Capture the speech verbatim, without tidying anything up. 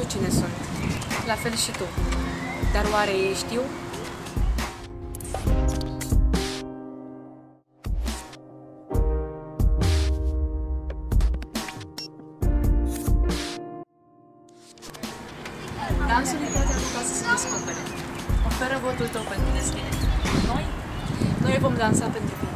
cine sunt, la fel și tu. Dar oare ei știu? Dansul îi poate ajuta să se descopere. Oferă votul tău pentru deschidere. Noi? Noi vom dansa pentru